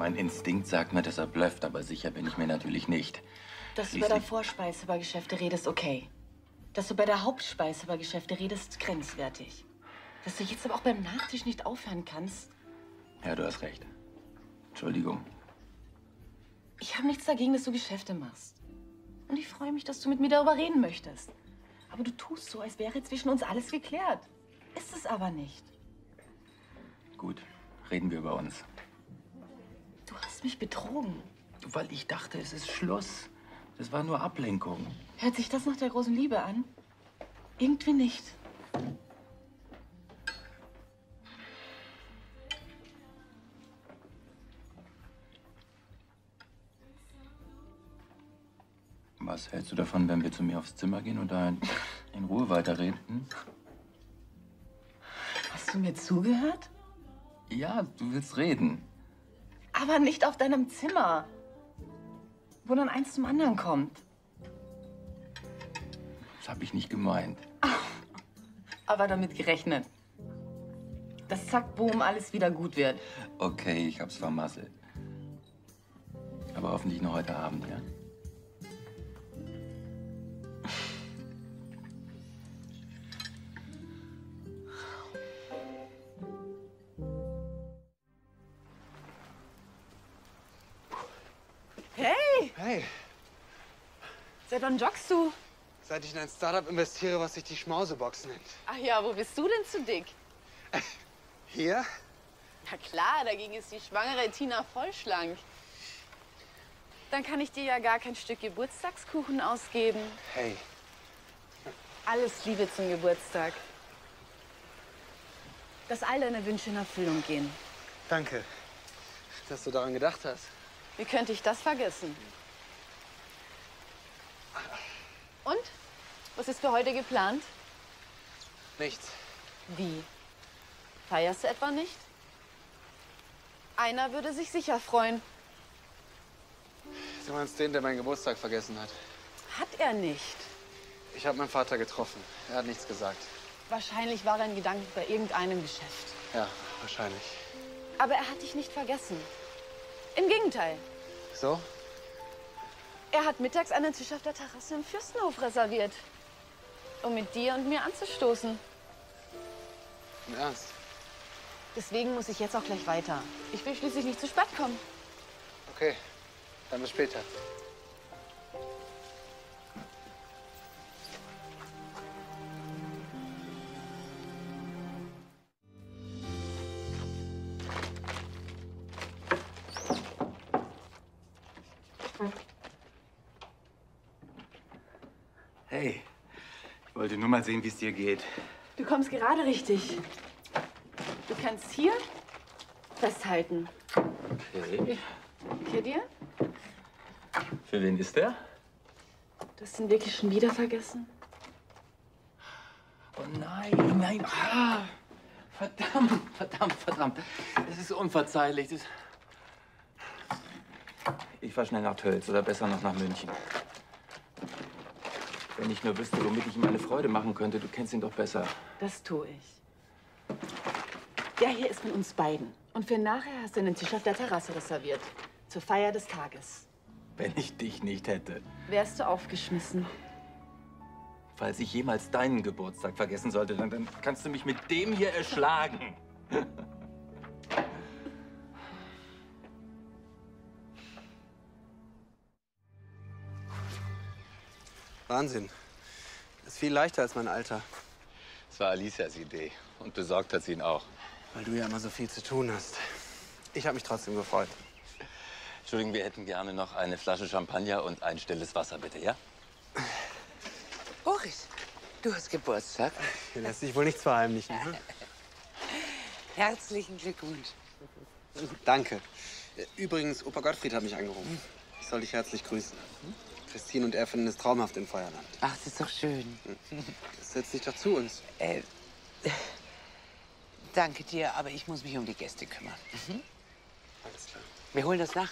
Mein Instinkt sagt mir, dass er blufft, aber sicher bin ich mir natürlich nicht. Dass du bei der Vorspeise über Geschäfte redest, okay. Dass du bei der Hauptspeise über Geschäfte redest, grenzwertig. Dass du jetzt aber auch beim Nachtisch nicht aufhören kannst. Ja, du hast recht. Entschuldigung. Ich habe nichts dagegen, dass du Geschäfte machst. Und ich freue mich, dass du mit mir darüber reden möchtest. Aber du tust so, als wäre zwischen uns alles geklärt. Ist es aber nicht. Gut, reden wir über uns. Du hast mich betrogen. Weil ich dachte, es ist Schluss. Das war nur Ablenkung. Hört sich das nach der großen Liebe an? Irgendwie nicht. Was hältst du davon, wenn wir zu mir aufs Zimmer gehen und da in Ruhe weiterreden? Hm? Hast du mir zugehört? Ja, du willst reden. Aber nicht auf deinem Zimmer, wo dann eins zum anderen kommt. Das habe ich nicht gemeint. Aber damit gerechnet. Dass zack, boom, alles wieder gut wird. Okay, ich hab's vermasselt. Aber hoffentlich noch heute Abend, ja? Hey! Hey, Seit wann joggst du? seit ich in ein Startup investiere, was sich die Schmausebox nennt. Ach ja, wo bist du denn zu dick? Hier? Na klar, dagegen ist die schwangere Tina voll schlank. Dann kann ich dir ja gar kein Stück Geburtstagskuchen ausgeben. Hey, Alles Liebe zum Geburtstag. Dass all deine Wünsche in Erfüllung gehen. danke, dass du daran gedacht hast. Wie könnte ich das vergessen? Und? Was ist für heute geplant? Nichts. Wie? Feierst du etwa nicht? Einer würde sich sicher freuen. Du meinst den, der meinen Geburtstag vergessen hat? Hat er nicht. Ich habe meinen Vater getroffen. Er hat nichts gesagt. Wahrscheinlich war er in Gedanken bei irgendeinem Geschäft. Ja, wahrscheinlich. Aber er hat dich nicht vergessen. Im Gegenteil. So? Er hat mittags einen Tisch auf der Terrasse im Fürstenhof reserviert, um mit dir und mir anzustoßen. Im Ernst? Deswegen muss ich jetzt auch gleich weiter. Ich will schließlich nicht zu spät kommen. Okay, dann bis später. Hey, ich wollte nur mal sehen, wie es dir geht. Du kommst gerade richtig. Du kannst hier festhalten. Okay. Hier dir? Für wen ist der? Du hast ihn wirklich schon wieder vergessen? Oh nein, nein. Ah, verdammt, verdammt, verdammt. Das ist unverzeihlich. Ich fahr schnell nach Tölz oder besser noch nach München. Wenn ich nur wüsste, womit ich ihm eine Freude machen könnte. Du kennst ihn doch besser. Das tue ich. Der hier ist von uns beiden. Und für nachher hast du einen Tisch auf der Terrasse reserviert. Zur Feier des Tages. Wenn ich dich nicht hätte. Wärst du aufgeschmissen? Falls ich jemals deinen Geburtstag vergessen sollte, dann kannst du mich mit dem hier erschlagen. Wahnsinn. Das ist viel leichter als mein Alter. Das war Alicias Idee. Und besorgt hat sie ihn auch. Weil du ja immer so viel zu tun hast. Ich habe mich trotzdem gefreut. Entschuldigung, wir hätten gerne noch eine Flasche Champagner und ein stilles Wasser, bitte, ja? Boris, du hast Geburtstag. Hier lässt sich wohl nichts verheimlichen. Ne? Herzlichen Glückwunsch. Danke. Übrigens, Opa Gottfried hat mich angerufen. Ich soll dich herzlich grüßen. Christine und er finden es traumhaft in Feuerland. Ach, das ist doch schön. Setz dich doch zu uns. Danke dir, aber ich muss mich um die Gäste kümmern. Alles klar. Wir holen das nach.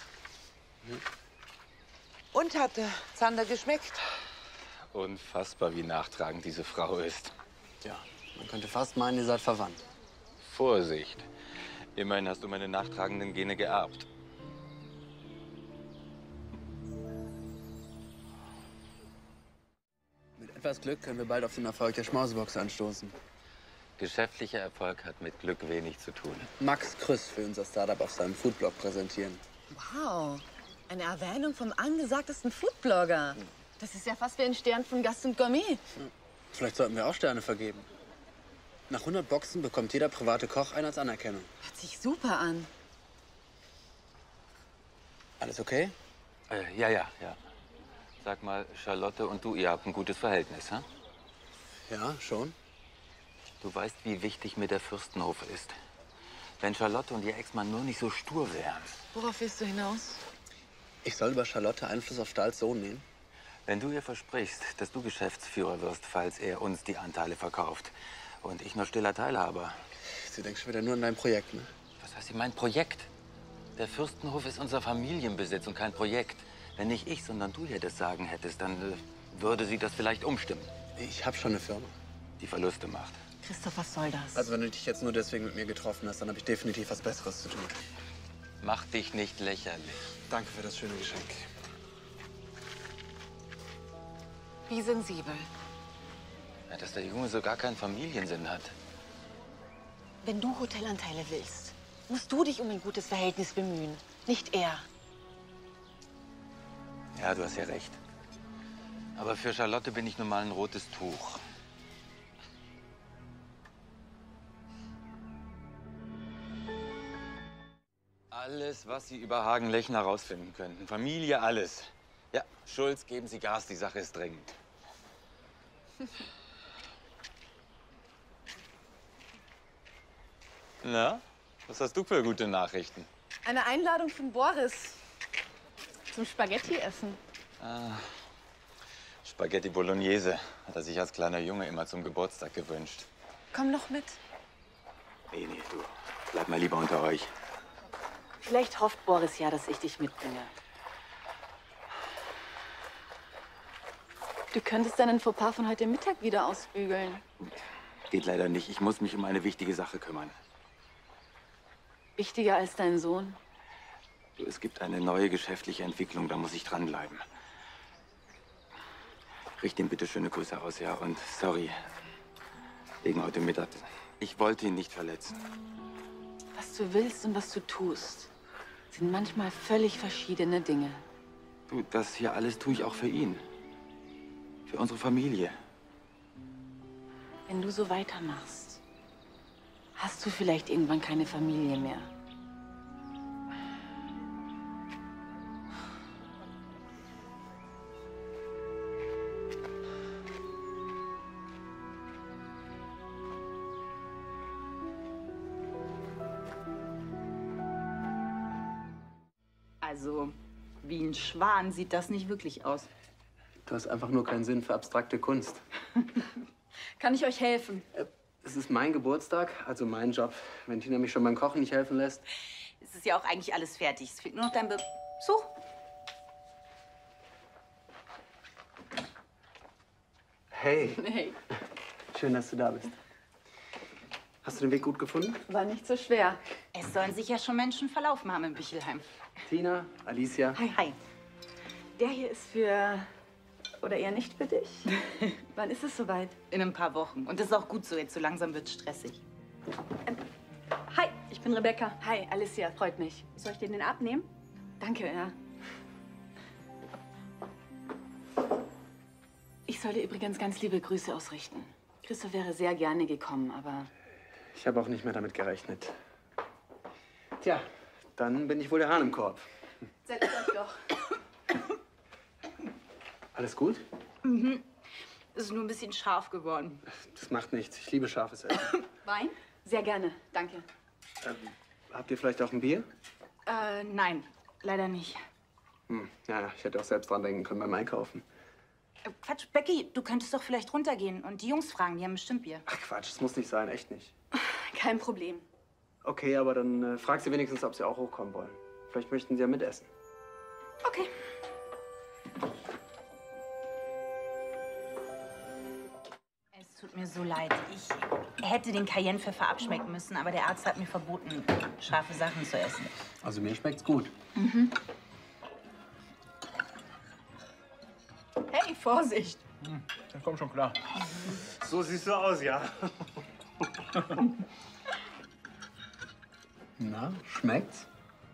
Und hat der Zander geschmeckt? Unfassbar, wie nachtragend diese Frau ist. Ja, man könnte fast meinen, ihr seid verwandt. Vorsicht. Immerhin hast du meine nachtragenden Gene geerbt. etwas Glück können wir bald auf den Erfolg der Schmausebox anstoßen. Geschäftlicher Erfolg hat mit Glück wenig zu tun. Max Krüss will unser Startup auf seinem Foodblog präsentieren. Wow, eine Erwähnung vom angesagtesten Foodblogger. Das ist ja fast wie ein Stern von Gast und Gourmet. Vielleicht sollten wir auch Sterne vergeben. Nach 100 Boxen bekommt jeder private Koch einen als Anerkennung. Hört sich super an. Alles okay? Ja. Sag mal, Charlotte und du, ihr habt ein gutes Verhältnis, hm? Ja, schon. Du weißt, wie wichtig mir der Fürstenhof ist. Wenn Charlotte und ihr Ex-Mann nur nicht so stur wären. Worauf willst du hinaus? Ich soll über Charlotte Einfluss auf Stahls Sohn nehmen? Wenn du ihr versprichst, dass du Geschäftsführer wirst, falls er uns die Anteile verkauft und ich nur stiller Teilhaber. Du denkst schon wieder nur an dein Projekt, ne? Was heißt denn mein Projekt? Der Fürstenhof ist unser Familienbesitz und kein Projekt. Wenn nicht ich, sondern du hier das Sagen hättest, dann würde sie das vielleicht umstimmen. Ich habe schon eine Firma. Die Verluste macht. Christoph, was soll das? Also wenn du dich jetzt nur deswegen mit mir getroffen hast, dann habe ich definitiv was Besseres zu tun. Mach dich nicht lächerlich. Danke für das schöne Geschenk. Wie sensibel. Ja, dass der Junge so gar keinen Familiensinn hat. Wenn du Hotelanteile willst, musst du dich um ein gutes Verhältnis bemühen, nicht er. Ja, du hast ja recht. Aber für Charlotte bin ich nun mal ein rotes Tuch. Alles, was Sie über Hagen-Lechner herausfinden könnten. Familie, alles. Ja, Schulz, geben Sie Gas, die Sache ist dringend. Na, was hast du für gute Nachrichten? Eine Einladung von Boris zum Spaghetti-Essen. Spaghetti Bolognese hat er sich als kleiner Junge immer zum Geburtstag gewünscht. Komm noch mit. Nee, du. Bleib mal lieber unter euch. Vielleicht hofft Boris ja, dass ich dich mitbringe. Du könntest deinen Fauxpas von heute Mittag wieder ausbügeln. Geht leider nicht. Ich muss mich um eine wichtige Sache kümmern. Wichtiger als dein Sohn. Du, es gibt eine neue geschäftliche Entwicklung, da muss ich dranbleiben. Richte ihm bitte schöne Grüße aus, ja. Und sorry, wegen heute Mittag. Ich wollte ihn nicht verletzen. Was du willst und was du tust, sind manchmal völlig verschiedene Dinge. Du, das hier alles tue ich auch für ihn. Für unsere Familie. Wenn du so weitermachst, hast du vielleicht irgendwann keine Familie mehr. Also, wie ein Schwan sieht das nicht wirklich aus. Du hast einfach nur keinen Sinn für abstrakte Kunst. Kann ich euch helfen? Es ist mein Geburtstag, also mein Job. Wenn Tina mich schon beim Kochen nicht helfen lässt. Es ist ja auch eigentlich alles fertig. Es fehlt nur noch dein Besuch. Hey, Hey, schön, dass du da bist. Hast du den Weg gut gefunden? War nicht so schwer. es sollen sich ja schon Menschen verlaufen haben in Bichelheim. Tina, Alicia. Hi. Der hier ist für... oder eher nicht für dich? Wann ist es soweit? In ein paar Wochen. Und das ist auch gut so. Jetzt so langsam wird es stressig. Hi, ich bin Rebecca. Hi, Alicia, freut mich. Soll ich dir den abnehmen? Danke, ja. Ich soll dir übrigens ganz liebe Grüße ausrichten. Christoph wäre sehr gerne gekommen, aber... Ich habe auch nicht mehr damit gerechnet. Tja, dann bin ich wohl der Hahn im Korb. Setzt euch doch. Alles gut? Es ist nur ein bisschen scharf geworden. Das macht nichts. Ich liebe scharfes Essen. Wein? Sehr gerne, danke. Habt ihr vielleicht auch ein Bier? Nein, leider nicht. Ja, ich hätte auch selbst dran denken können beim Einkaufen. Quatsch, Becky, du könntest doch vielleicht runtergehen und die Jungs fragen. Die haben bestimmt Bier. Ach Quatsch, das muss nicht sein, echt nicht. Kein Problem. Okay, aber dann frag sie wenigstens, ob sie auch hochkommen wollen. Vielleicht möchten sie ja mitessen. Okay. Es tut mir so leid. Ich hätte den Cayennepfeffer abschmecken müssen, aber der Arzt hat mir verboten, scharfe Sachen zu essen. Also mir schmeckt's gut. Hey, Vorsicht. Das kommt schon klar. So siehst du aus, ja. Na, schmeckt's?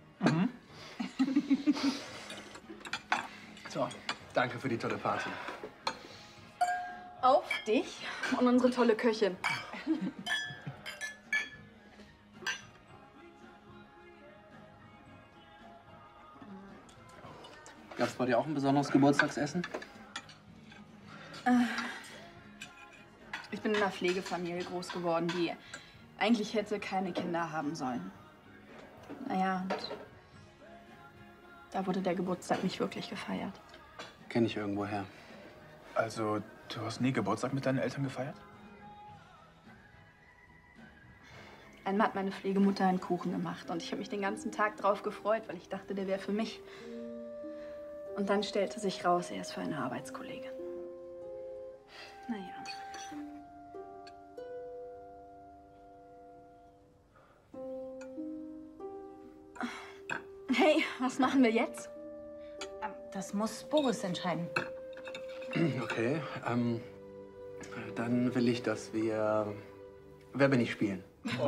So, danke für die tolle Party. Auf dich und unsere tolle Köchin. Gab's bei dir auch ein besonderes Geburtstagsessen? Ich bin in einer Pflegefamilie groß geworden, die eigentlich hätte keine Kinder haben sollen. Naja, und da wurde der Geburtstag nicht wirklich gefeiert. Kenn ich irgendwoher. Also, du hast nie Geburtstag mit deinen Eltern gefeiert? Einmal hat meine Pflegemutter einen Kuchen gemacht und ich habe mich den ganzen Tag drauf gefreut, weil ich dachte, der wäre für mich. Und dann stellte sich raus, er ist für eine Arbeitskollegin. Naja. Hey, was machen wir jetzt? Das muss Boris entscheiden. Okay, dann will ich, dass wir Wer bin ich spielen.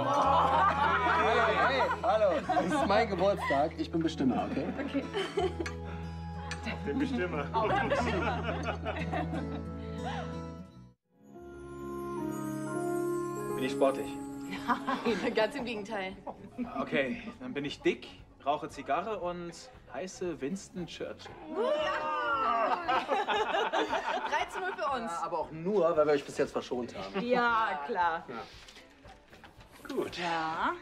Hallo. Es ist mein Geburtstag. Ich bin Bestimmer, okay? Okay. Den Bestimmer. Bin ich sportlich? Nein, ganz im Gegenteil. Okay, dann bin ich dick, rauche Zigarre und heiße Winston Churchill. 13:0 für uns. Ja, aber auch nur, weil wir euch bis jetzt verschont haben. Ja, klar. Ja. Gut. Ja.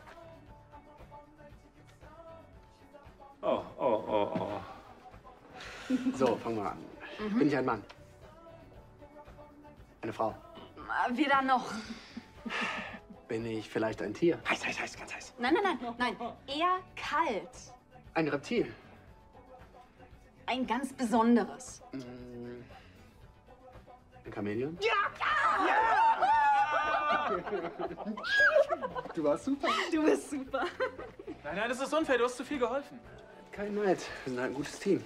Oh. So, fangen wir an. Bin ich ein Mann? Eine Frau? Weder noch. Bin ich vielleicht ein Tier? Heiß, ganz heiß. Nein. Eher kalt. Ein Reptil? Ein ganz besonderes. Ein Chamäleon? Ja! Du warst super. Du bist super. Nein, das ist unfair. Du hast zu viel geholfen. Kein Neid. Wir sind halt ein gutes Team.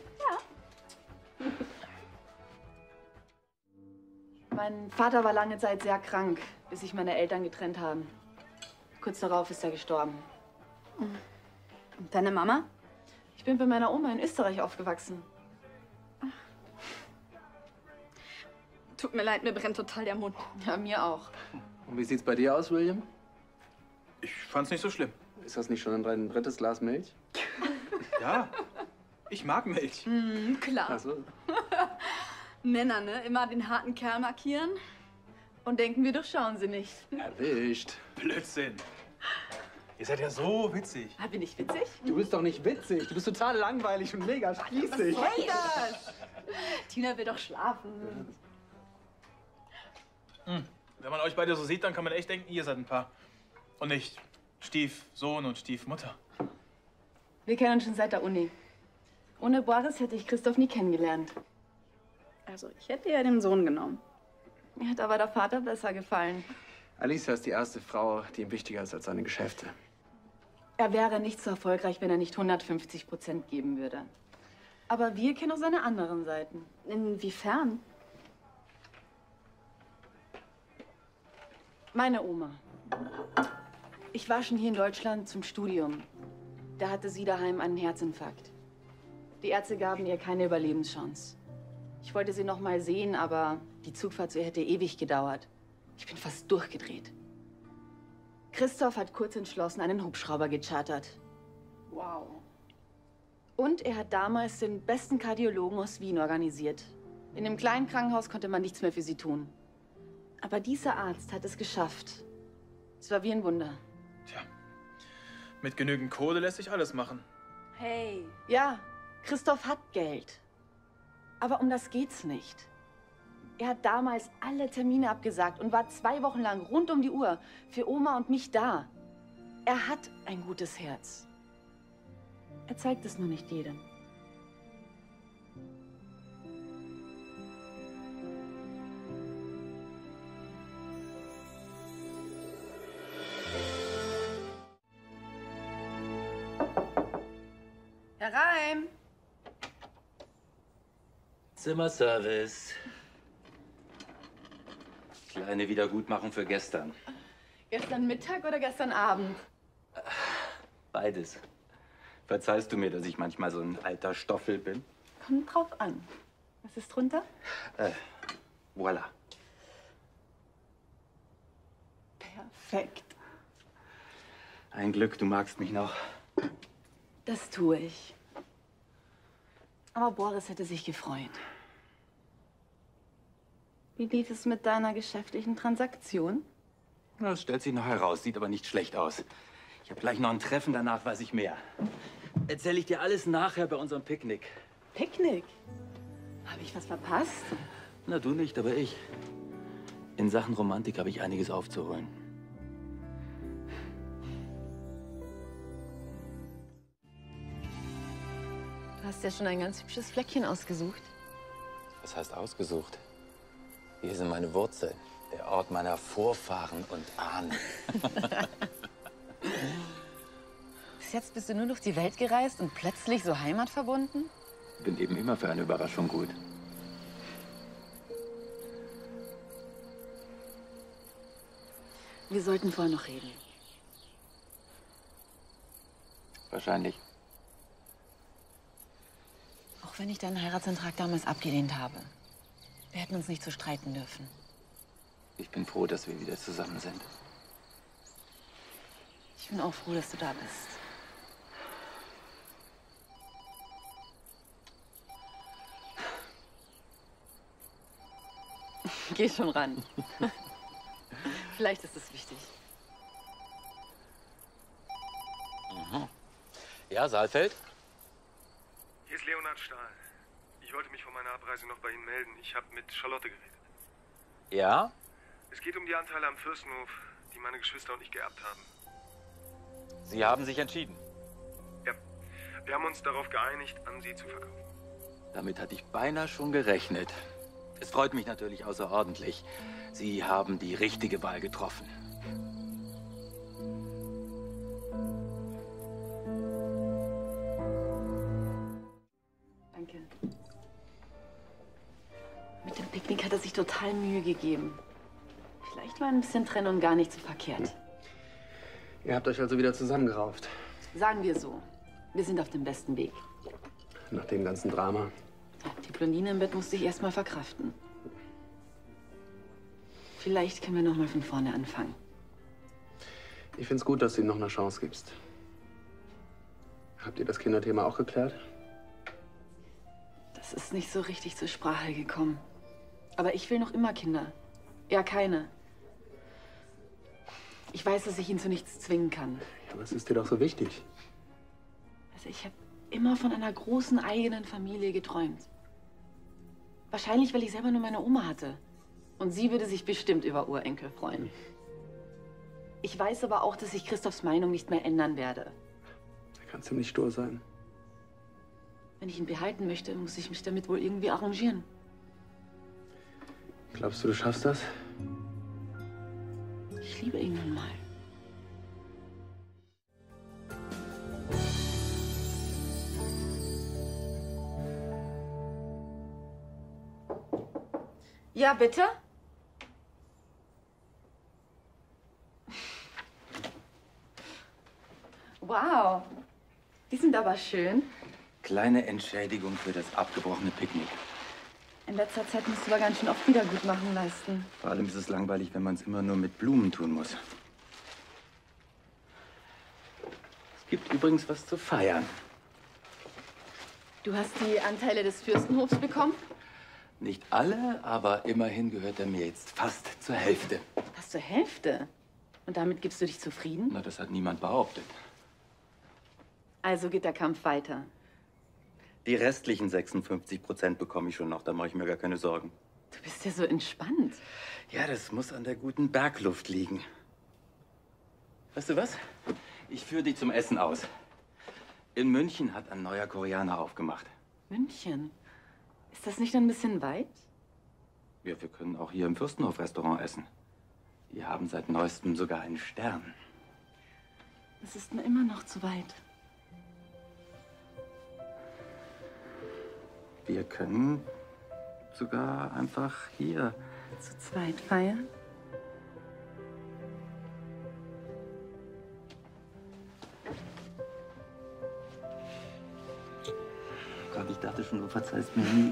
Mein Vater war lange Zeit sehr krank, bis sich meine Eltern getrennt haben. Kurz darauf ist er gestorben. Und deine Mama? Ich bin bei meiner Oma in Österreich aufgewachsen. Tut mir leid, mir brennt total der Mund. Ja, mir auch. Und wie sieht's bei dir aus, William? Ich fand's nicht so schlimm. Ist das nicht schon ein drittes Glas Milch? Ja, ich mag Milch. Klar. Ach so. Männer, ne? Immer den harten Kerl markieren. Und denken wir, durchschauen sie nicht. Erwischt. Blödsinn. Ihr seid ja so witzig. Ah, bin ich witzig? Du bist doch nicht witzig. Du bist total langweilig und mega spießig. Hey, das! Tina will doch schlafen. Wenn man euch beide so sieht, dann kann man echt denken, ihr seid ein Paar. Und nicht Stiefsohn und Stiefmutter. Wir kennen uns schon seit der Uni. Ohne Boris hätte ich Christoph nie kennengelernt. Also, ich hätte ja den Sohn genommen. Mir hat aber der Vater besser gefallen. Alicia ist die erste Frau, die ihm wichtiger ist als seine Geschäfte. Er wäre nicht so erfolgreich, wenn er nicht 150% geben würde. Aber wir kennen auch seine anderen Seiten. Inwiefern? Meine Oma. Ich war schon hier in Deutschland zum Studium. Da hatte sie daheim einen Herzinfarkt. Die Ärzte gaben ihr keine Überlebenschance. Ich wollte sie noch mal sehen, aber die Zugfahrt zu ihr hätte ewig gedauert. Ich bin fast durchgedreht. Christoph hat kurz entschlossen einen Hubschrauber gechartert. Wow. Und er hat damals den besten Kardiologen aus Wien organisiert. In dem kleinen Krankenhaus konnte man nichts mehr für sie tun. Aber dieser Arzt hat es geschafft. Es war wie ein Wunder. Tja, mit genügend Kohle lässt sich alles machen. Hey. Ja, Christoph hat Geld. Aber um das geht's nicht. Er hat damals alle Termine abgesagt und war 2 Wochen lang rund um die Uhr für Oma und mich da. Er hat ein gutes Herz. Er zeigt es nur nicht jedem. Herr Reim. Zimmerservice. eine Wiedergutmachung für gestern. Gestern Mittag oder gestern Abend? Beides. Verzeihst du mir, dass ich manchmal so ein alter Stoffel bin? Kommt drauf an. Was ist drunter? Voilà. Perfekt. Ein Glück, du magst mich noch. Das tue ich. Aber Boris hätte sich gefreut. Wie lief es mit deiner geschäftlichen Transaktion? Na, das stellt sich noch heraus, sieht aber nicht schlecht aus. Ich habe gleich noch ein Treffen, danach weiß ich mehr. Erzähle ich dir alles nachher bei unserem Picknick. Picknick? Habe ich was verpasst? Na, du nicht, aber ich. In Sachen Romantik habe ich einiges aufzuholen. Du hast ja schon ein ganz hübsches Fleckchen ausgesucht. Was heißt ausgesucht? Hier sind meine Wurzeln, der Ort meiner Vorfahren und Ahnen. Bis jetzt bist du nur durch die Welt gereist und plötzlich so heimatverbunden? Bin eben immer für eine Überraschung gut. Wir sollten vorher noch reden. Wahrscheinlich. Auch wenn ich deinen Heiratsantrag damals abgelehnt habe. Wir hätten uns nicht so streiten dürfen. Ich bin froh, dass wir wieder zusammen sind. Ich bin auch froh, dass du da bist. Geh schon ran. Vielleicht ist es wichtig. Ja, Saalfeld? Hier ist Leonhard Stahl. Ich wollte mich vor meiner Abreise noch bei Ihnen melden. Ich habe mit Charlotte geredet. Ja? Es geht um die Anteile am Fürstenhof, die meine Geschwister und ich geerbt haben. Sie haben sich entschieden. Ja, wir haben uns darauf geeinigt, an Sie zu verkaufen. Damit hatte ich beinahe schon gerechnet. Es freut mich natürlich außerordentlich. Sie haben die richtige Wahl getroffen. Danke. Mit dem Picknick hat er sich total Mühe gegeben. Vielleicht war ein bisschen Trennung gar nicht so verkehrt. Ihr habt euch also wieder zusammengerauft. Sagen wir so, wir sind auf dem besten Weg. Nach dem ganzen Drama. Die Blondine im Bett musste ich erst mal verkraften. Vielleicht können wir noch mal von vorne anfangen. Ich find's gut, dass du ihm noch eine Chance gibst. Habt ihr das Kinderthema auch geklärt? Das ist nicht so richtig zur Sprache gekommen. Aber ich will noch immer Kinder. Ja, keine. Ich weiß, dass ich ihn zu nichts zwingen kann. Ja, aber es ist dir doch so wichtig. Also ich habe immer von einer großen eigenen Familie geträumt. Wahrscheinlich, weil ich selber nur meine Oma hatte. Und sie würde sich bestimmt über Urenkel freuen. Ich weiß aber auch, dass ich Christophs Meinung nicht mehr ändern werde. Er kann ziemlich stur sein. Wenn ich ihn behalten möchte, muss ich mich damit wohl irgendwie arrangieren. Glaubst du, du schaffst das? Ich liebe ihn nun mal. Ja, bitte? Wow, die sind aber schön. Kleine Entschädigung für das abgebrochene Picknick. In letzter Zeit musst du aber ganz schön oft Wiedergutmachen leisten. Vor allem ist es langweilig, wenn man es immer nur mit Blumen tun muss. Es gibt übrigens was zu feiern. Du hast die Anteile des Fürstenhofs bekommen? Nicht alle, aber immerhin gehört er mir jetzt fast zur Hälfte. Was zur Hälfte? Und damit gibst du dich zufrieden? Na, das hat niemand behauptet. Also geht der Kampf weiter. Die restlichen 56% bekomme ich schon noch, da mache ich mir gar keine Sorgen. Du bist ja so entspannt. Ja, das muss an der guten Bergluft liegen. Weißt du was? Ich führe dich zum Essen aus. In München hat ein neuer Koreaner aufgemacht. München? Ist das nicht ein bisschen weit? Ja, wir können auch hier im Fürstenhof-Restaurant essen. Die haben seit neuestem sogar einen Stern. Das ist mir immer noch zu weit. Wir können sogar einfach hier. Zu zweit feiern? dachte schon, du verzeihst mir nie.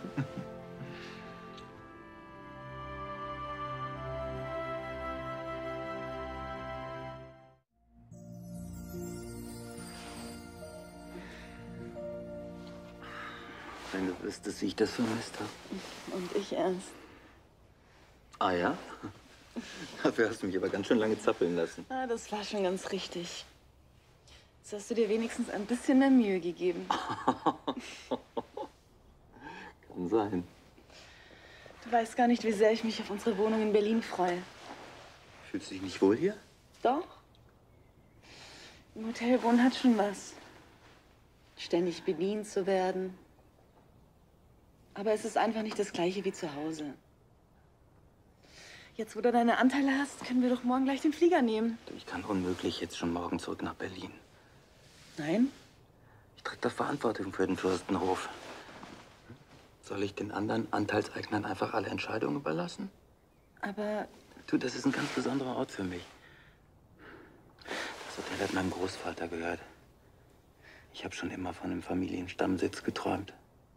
Wenn du wüsstest, wie ich das vermisst habe. Und ich erst. Ah ja? Dafür hast du mich aber ganz schön lange zappeln lassen. Ah, das war schon ganz richtig. Jetzt hast du dir wenigstens ein bisschen mehr Mühe gegeben. Kann sein. Du weißt gar nicht, wie sehr ich mich auf unsere Wohnung in Berlin freue. Fühlst du dich nicht wohl hier? Doch. Im Hotel wohnen hat schon was. Ständig bedient zu werden. Aber es ist einfach nicht das Gleiche wie zu Hause. Jetzt, wo du deine Anteile hast, können wir doch morgen gleich den Flieger nehmen. Ich kann unmöglich jetzt schon morgen zurück nach Berlin. Nein? Ich trage da Verantwortung für den Fürstenhof. Soll ich den anderen Anteilseignern einfach alle Entscheidungen überlassen? Aber Du, das ist ein ganz besonderer Ort für mich. Das Hotel hat meinem Großvater gehört. Ich habe schon immer von einem Familienstammsitz geträumt.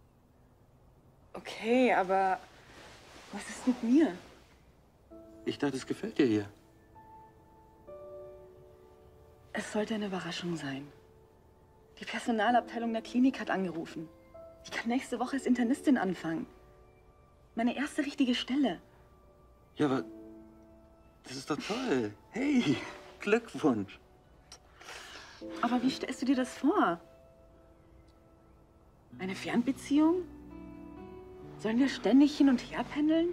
okay, aber was ist mit mir? Ich dachte, es gefällt dir hier. Es sollte eine Überraschung sein. Die Personalabteilung der Klinik hat angerufen. Ich kann nächste Woche als Internistin anfangen. Meine erste richtige Stelle. Ja, aber das ist doch toll. Hey, Glückwunsch. Aber wie stellst du dir das vor? Eine Fernbeziehung? Sollen wir ständig hin und her pendeln?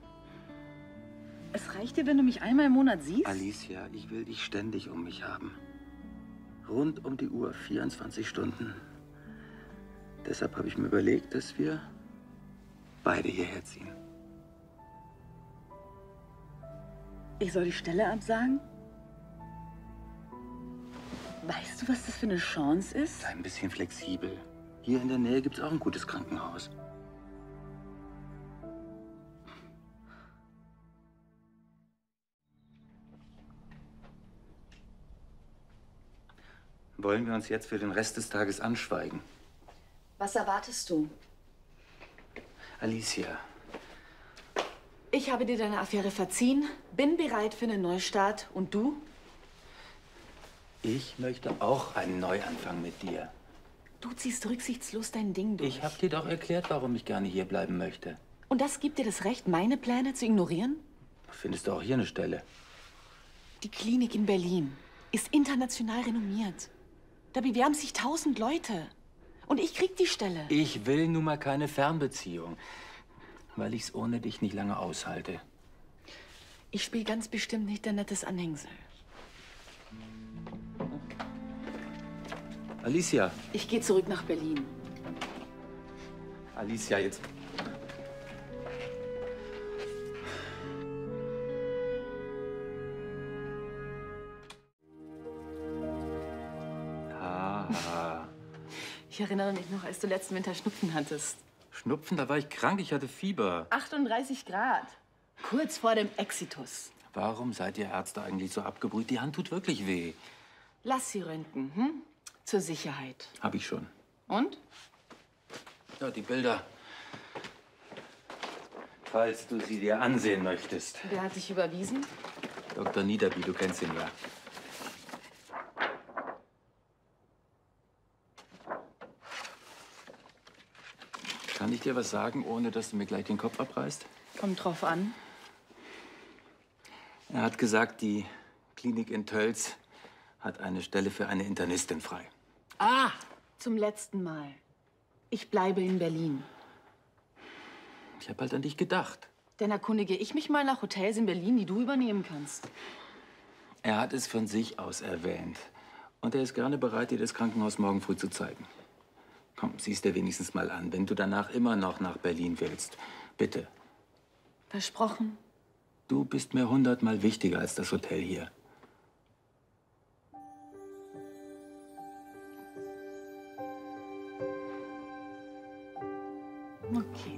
Es reicht dir, wenn du mich einmal im Monat siehst? Alicia, ich will dich ständig um mich haben. Rund um die Uhr, 24 Stunden. Deshalb habe ich mir überlegt, dass wir beide hierher ziehen. Ich soll die Stelle absagen? Weißt du, was das für eine Chance ist? Sei ein bisschen flexibel. Hier in der Nähe gibt es auch ein gutes Krankenhaus. Wollen wir uns jetzt für den Rest des Tages anschweigen? Was erwartest du? Alicia, Ich habe dir deine Affäre verziehen, bin bereit für einen Neustart. Und du? ich möchte auch einen Neuanfang mit dir. Du ziehst rücksichtslos dein Ding durch. Ich habe dir doch erklärt, warum ich gerne hier bleiben möchte. Und das gibt dir das Recht, meine Pläne zu ignorieren? Findest du auch hier eine Stelle? Die Klinik in Berlin ist international renommiert. Da bewerben sich 1000 Leute. Und ich krieg die Stelle. Ich will nun mal keine Fernbeziehung, weil ich es ohne dich nicht lange aushalte. Ich spiele ganz bestimmt nicht dein nettes Anhängsel. Alicia. Ich gehe zurück nach Berlin. Alicia, jetzt. Ah. Ich erinnere mich noch, als du letzten Winter Schnupfen hattest. Schnupfen, da war ich krank, ich hatte Fieber. 38 Grad. Kurz vor dem Exitus. Warum seid ihr Ärzte eigentlich so abgebrüht? Die Hand tut wirklich weh. Lass sie röntgen, hm? Zur Sicherheit. Hab ich schon. Und? Ja, die Bilder. Falls du sie dir ansehen möchtest. Wer hat dich überwiesen? Dr. Niederby, du kennst ihn ja. Kann ich dir was sagen, ohne dass du mir gleich den Kopf abreißt? Kommt drauf an. Er hat gesagt, die Klinik in Tölz hat eine Stelle für eine Internistin frei. Ah, zum letzten Mal. Ich bleibe in Berlin. Ich habe halt an dich gedacht. Dann erkundige ich mich mal nach Hotels in Berlin, die du übernehmen kannst. Er hat es von sich aus erwähnt. Und er ist gerne bereit, dir das Krankenhaus morgen früh zu zeigen. Komm, sieh's dir wenigstens mal an, wenn du danach immer noch nach Berlin willst. Bitte. Versprochen. Du bist mir 100-mal wichtiger als das Hotel hier. Okay.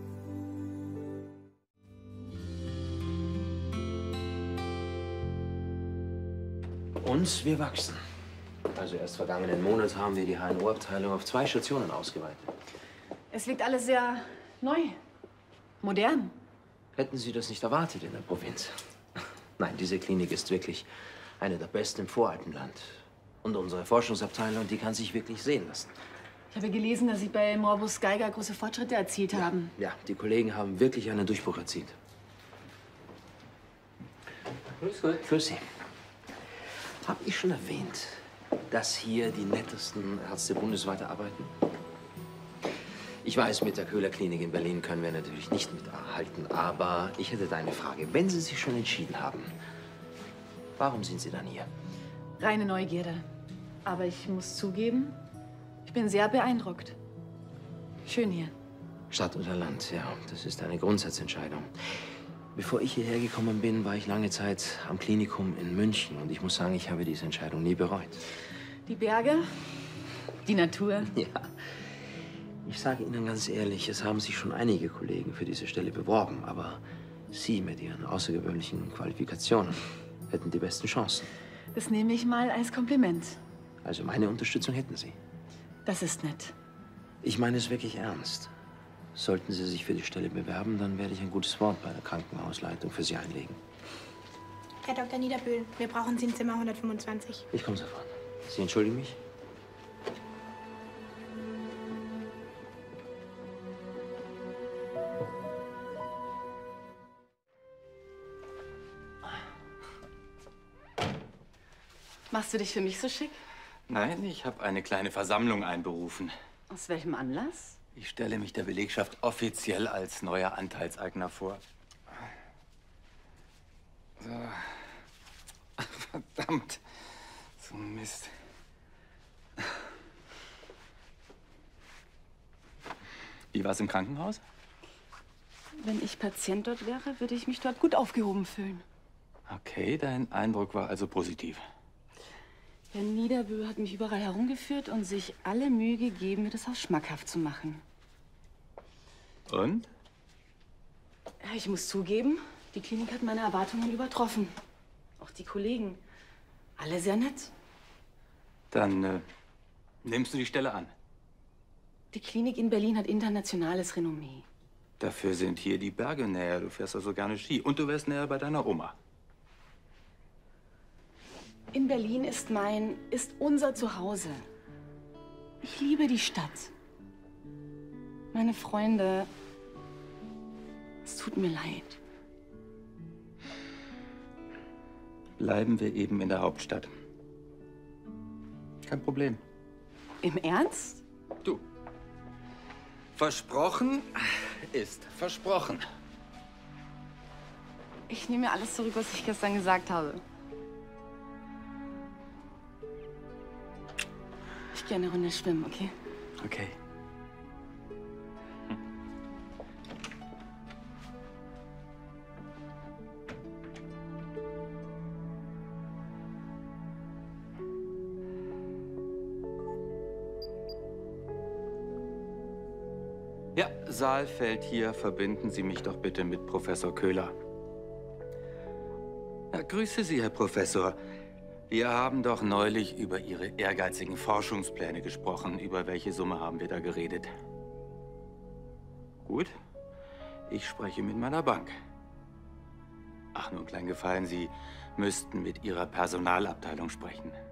Und wir wachsen. Also erst vergangenen Monat haben wir die HNO-Abteilung auf 2 Stationen ausgeweitet. Es wirkt alles sehr neu, modern. Hätten Sie das nicht erwartet in der Provinz? Nein, diese Klinik ist wirklich eine der besten im Voralpenland. Und unsere Forschungsabteilung, die kann sich wirklich sehen lassen. Ich habe gelesen, dass Sie bei Morbus Geiger große Fortschritte erzielt haben. Ja, die Kollegen haben wirklich einen Durchbruch erzielt. Grüß Sie. Hab ich schon erwähnt, dass hier die nettesten Ärzte bundesweit arbeiten? Ich weiß, mit der Köhler-Klinik in Berlin können wir natürlich nicht mithalten, aber ich hätte da eine Frage. Wenn Sie sich schon entschieden haben, warum sind Sie dann hier? Reine Neugierde. Aber ich muss zugeben, ich bin sehr beeindruckt. Schön hier. Stadt oder Land, ja, das ist eine Grundsatzentscheidung. Bevor ich hierher gekommen bin, war ich lange Zeit am Klinikum in München. Und ich muss sagen, ich habe diese Entscheidung nie bereut. Die Berge, die Natur. Ja. Ich sage Ihnen ganz ehrlich, es haben sich schon einige Kollegen für diese Stelle beworben. Aber Sie mit Ihren außergewöhnlichen Qualifikationen hätten die besten Chancen. Das nehme ich mal als Kompliment. Also meine Unterstützung hätten Sie. Das ist nett. Ich meine es wirklich ernst. Sollten Sie sich für die Stelle bewerben, dann werde ich ein gutes Wort bei der Krankenhausleitung für Sie einlegen. Herr Dr. Niederbühl, wir brauchen Sie im Zimmer 125. Ich komme sofort. Sie entschuldigen mich? Machst du dich für mich so schick? Nein, ich habe eine kleine Versammlung einberufen. Aus welchem Anlass? Ich stelle mich der Belegschaft offiziell als neuer Anteilseigner vor. So. Verdammt. So ein Mist. Wie war's im Krankenhaus? Wenn ich Patient dort wäre, würde ich mich dort gut aufgehoben fühlen. Okay, dein Eindruck war also positiv. Herr Niederbühl hat mich überall herumgeführt und sich alle Mühe gegeben, mir das Haus schmackhaft zu machen. Und? Ja, ich muss zugeben, die Klinik hat meine Erwartungen übertroffen. Auch die Kollegen. Alle sehr nett. Dann nimmst du die Stelle an. Die Klinik in Berlin hat internationales Renommee. Dafür sind hier die Berge näher. Du fährst also gerne Ski. Und du wärst näher bei deiner Oma. In Berlin ist unser Zuhause. Ich liebe die Stadt. Meine Freunde, es tut mir leid. Bleiben wir eben in der Hauptstadt. Kein Problem. Im Ernst? Du. Versprochen ist versprochen. Ich nehme mir alles zurück, was ich gestern gesagt habe. Ich gehe eine Runde schwimmen, okay? Okay. Ja, Saalfeld hier. Verbinden Sie mich doch bitte mit Professor Köhler. Ja, grüße Sie, Herr Professor. Wir haben doch neulich über Ihre ehrgeizigen Forschungspläne gesprochen. Über welche Summe haben wir da geredet? Gut, ich spreche mit meiner Bank. Ach, nur einen kleinen Gefallen, Sie müssten mit Ihrer Personalabteilung sprechen.